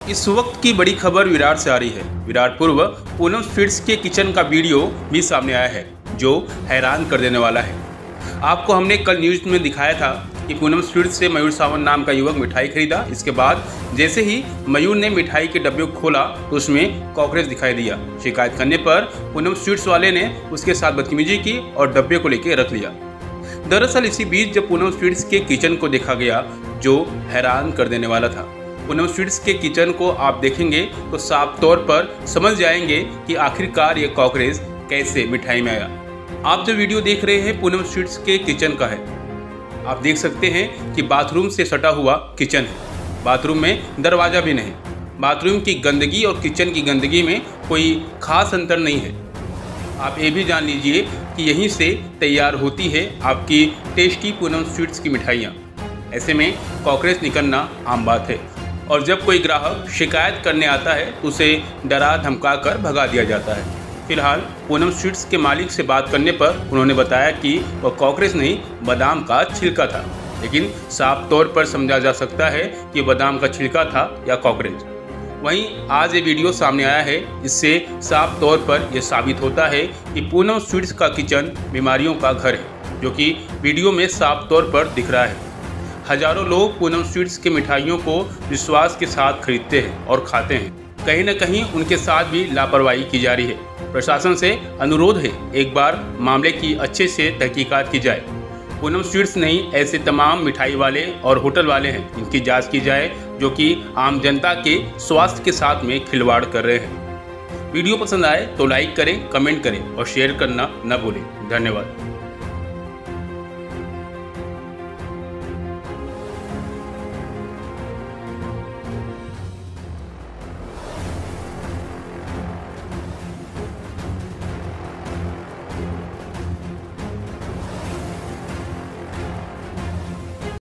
इस वक्त की बड़ी खबर विराट से आ रही है। विराट पूर्व पूनम स्वीट्स के किचन का वीडियो भी सामने आया है जो हैरान कर देने वाला है। आपको हमने कल न्यूज में दिखाया था कि पूनम स्वीट्स से मयूर सावंत नाम का युवक मिठाई खरीदा। इसके बाद जैसे ही मयूर ने मिठाई के डब्बे को खोला तो उसमें कॉकरोच दिखाई दिया। शिकायत करने पर पूनम स्वीट्स वाले ने उसके साथ बदतमीजी की और डब्बे को लेकर रख लिया। दरअसल इसी बीच जब पूनम स्वीट्स के किचन को देखा गया जो हैरान कर देने वाला था। पूनम स्वीट्स के किचन को आप देखेंगे तो साफ तौर पर समझ जाएंगे कि आखिरकार ये कॉकरोच कैसे मिठाई में आया। आप जो वीडियो देख रहे हैं पूनम स्वीट्स के किचन का है। आप देख सकते हैं कि बाथरूम से सटा हुआ किचन है। बाथरूम में दरवाज़ा भी नहीं। बाथरूम की गंदगी और किचन की गंदगी में कोई खास अंतर नहीं है। आप ये भी जान लीजिए कि यहीं से तैयार होती है आपकी टेस्टी पूनम स्वीट्स की मिठाइयाँ। ऐसे में कॉकरोच निकलना आम बात है और जब कोई ग्राहक शिकायत करने आता है उसे डरा धमका कर भगा दिया जाता है। फिलहाल पूनम स्वीट्स के मालिक से बात करने पर उन्होंने बताया कि वह कॉकरोच नहीं बादाम का छिलका था, लेकिन साफ तौर पर समझा जा सकता है कि बादाम का छिलका था या कॉकरोच। वहीं आज ये वीडियो सामने आया है। इससे साफ तौर पर यह साबित होता है कि पूनम स्वीट्स का किचन बीमारियों का घर है, जो कि वीडियो में साफ तौर पर दिख रहा है। हजारों लोग पूनम स्वीट्स के मिठाइयों को विश्वास के साथ खरीदते हैं और खाते हैं। कहीं न कहीं उनके साथ भी लापरवाही की जा रही है। प्रशासन से अनुरोध है एक बार मामले की अच्छे से तहकीकात की जाए। पूनम स्वीट्स नहीं, ऐसे तमाम मिठाई वाले और होटल वाले हैं, इनकी जांच की जाए जो कि आम जनता के स्वास्थ्य के साथ में खिलवाड़ कर रहे हैं। वीडियो पसंद आए तो लाइक करें, कमेंट करें और शेयर करना न भूलें। धन्यवाद।